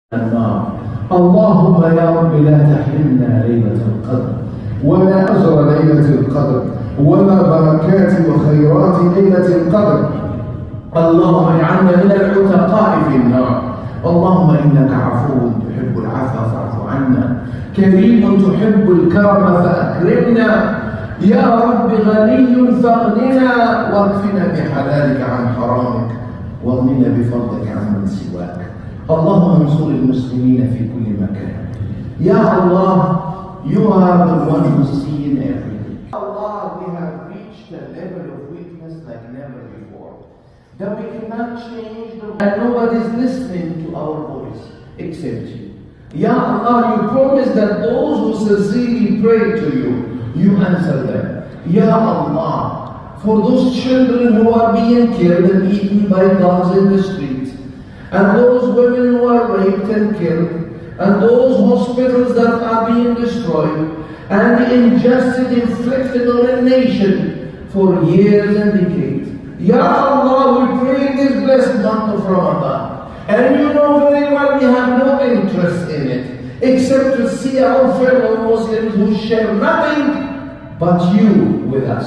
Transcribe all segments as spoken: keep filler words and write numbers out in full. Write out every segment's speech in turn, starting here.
النار. اللهم يا رب لا تحرمنا ليلة القدر ولا أجر ليلة القدر ولا بركات وخيرات ليلة القدر. اللهم اجعلنا من العتقاء في النار. اللهم إنك عفو تحب العفو فاعف عنا، كريم تحب الكرم فأكرمنا، يا رب غني فاغننا واكفنا بحلالك عن حرامك واغننا بفضلك عمن سواك. اللهم انصر المسلمين في كل مكان. يا Allah, you are the one who sees everything. Allah, we have reached a level of weakness like never before, that we cannot change the world and nobody is listening to our voice except you. Ya Allah, you promise that those who sincerely pray to you, you answer them. Ya Allah, for those children who are being killed and eaten by dogs in the streets, and those women who are raped and killed, and those hospitals that are being destroyed, and the injustice inflicted on a nation for years and decades. Ya Allah, we pray in this blessed month of Ramadan, and you know very well we have no interest in it, except to see our fellow Muslims who share nothing but you with us.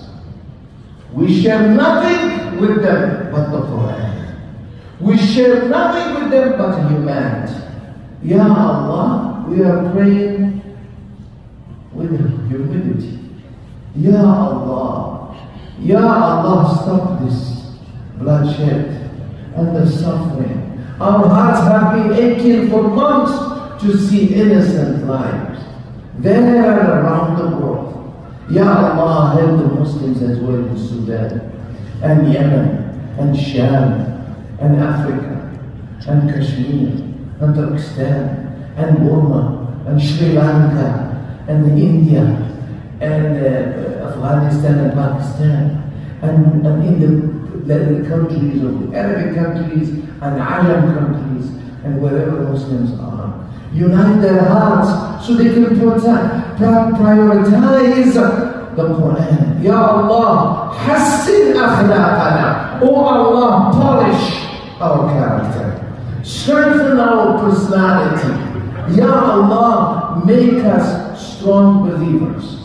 We share nothing with them but the Quran. We share nothing with them but humanity. Ya Allah, we are praying with humility. Ya Allah, Ya Allah, stop this bloodshed and the suffering. Our hearts have been aching for months to see innocent lives there around the world. Ya Allah, help the Muslims as well in Sudan and Yemen and Sham and Africa and Kashmir and Turkestan and Burma and Sri Lanka and India and uh, Afghanistan and Pakistan and, and in the, the, the countries of the Arabic countries and Arab countries and wherever Muslims are. Unite their hearts so they can protect, prioritize the Quran. Ya Allah, hassin akhlaqana. Oh Allah, polish our character, strengthen our personality. Ya Allah, make us strong believers.